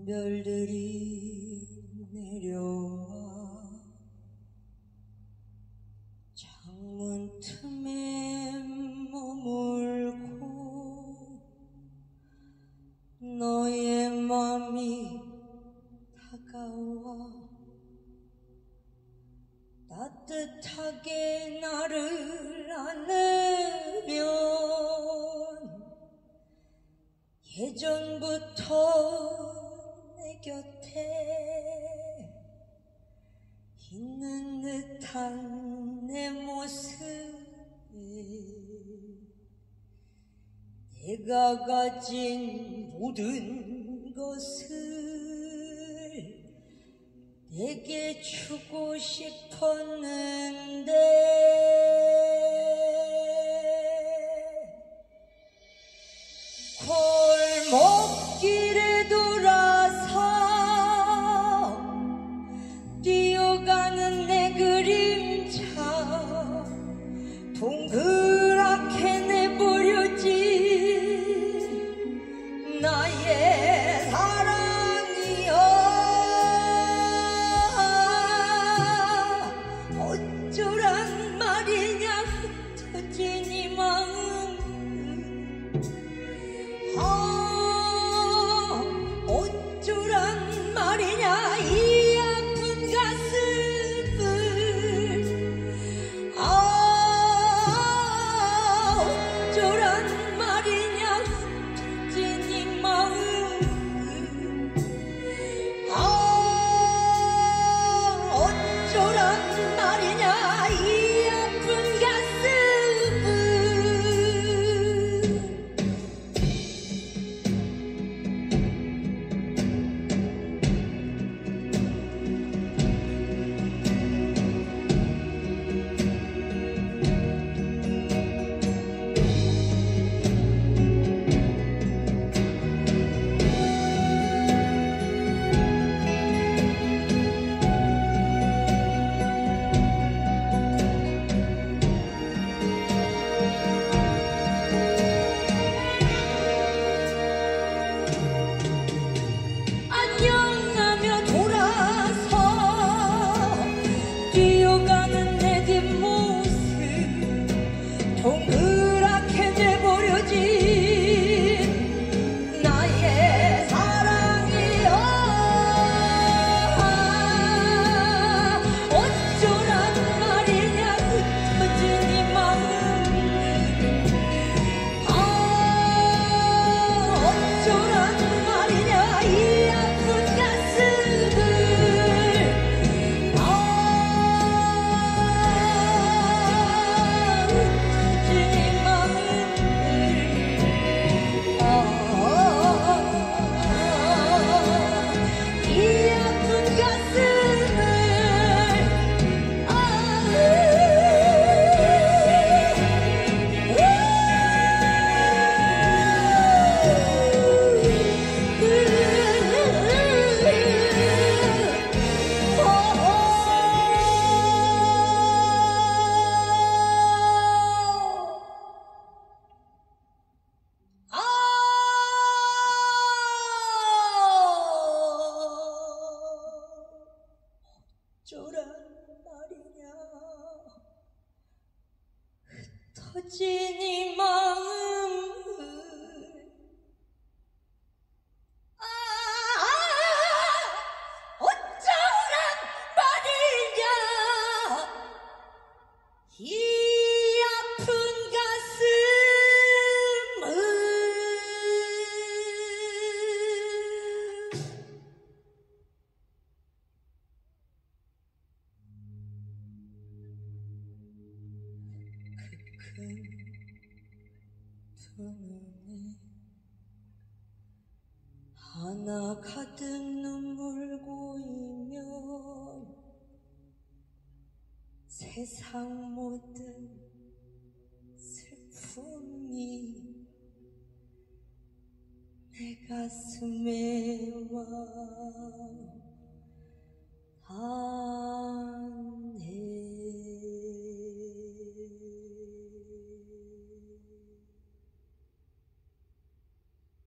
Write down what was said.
별들이 내려와 창문 틈에 머물고 너의 맘이 다가와 따뜻하게 나를 안으면 예전부터 내 곁에 있는 듯한 내 모습에 내가 가진 모든 것을 내게 주고 싶었는데 골목길에 돌아서 뛰어가는 내 그림자 동그랗게 내버려진 나의 사랑이여 어쩌란 말이냐 흩어진 이 마음 어쩌란 말이냐 이 아픈 가슴을 어쩌란 말이냐 흩어진 이 마음 어쩌란 말이냐 이 아픈 가슴을 안녕하며 돌아서 뛰어가는 내 뒷모습 동그랗게 내버려진 나의 사랑이여 어쩌란 말이냐 흩어진 이 마음 어쩌란 말이냐 이 아픈 가슴을 흩어진 이 마음을 이 아픈 가슴을 어쩌란 말이냐 흩어진 이 마음을 어쩌란 말이냐 이 아픈 가슴을 큰 두 눈에 하나 가득 눈물 고이면 세상 모든 슬픔이 내 가슴에 와